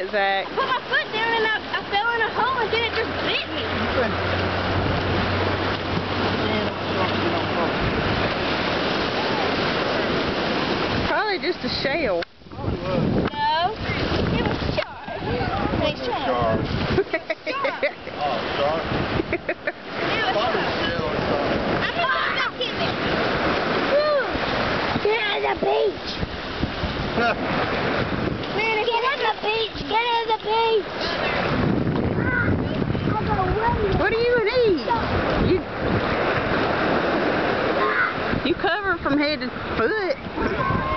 it, Zach. I put my foot down and I fell in a hole and then it just bit me. Probably just a shell. No, it was sharp. Hey, sharp. Oh, shark? Probably shell or something. I'm gonna go back in there. Get out of the beach. Man, get on the beach. Get on the beach. What do you need? You covered from head to foot.